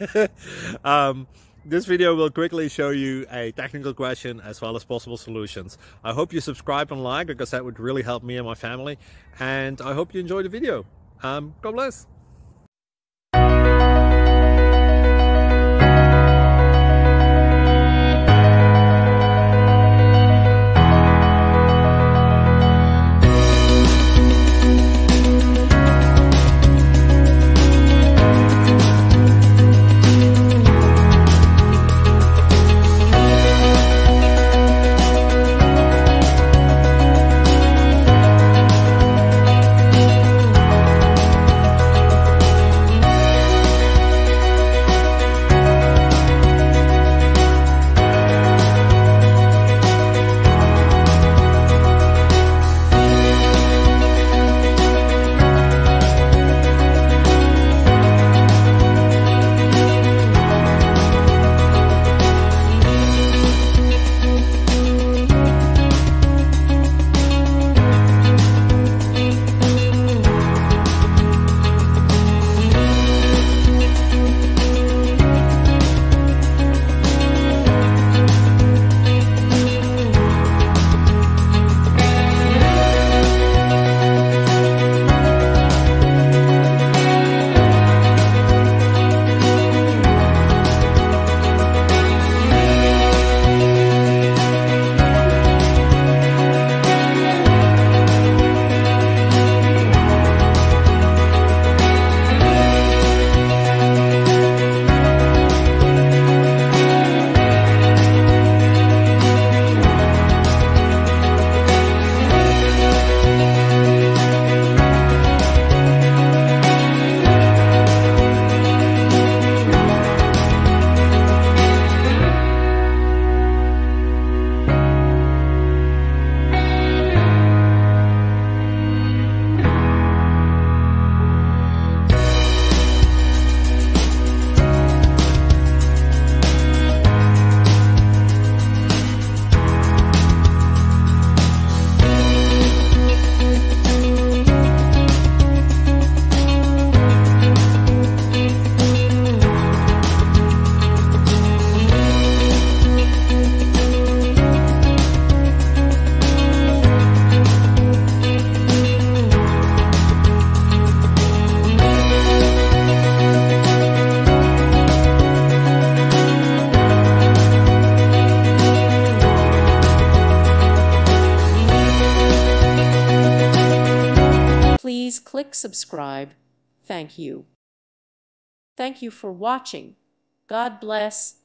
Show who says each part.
Speaker 1: This video will quickly show you a technical question as well as possible solutions. I hope you subscribe and like, because that would really help me and my family. And I hope you enjoy the video. God bless.
Speaker 2: Please click subscribe. Thank you. Thank you for watching. God bless.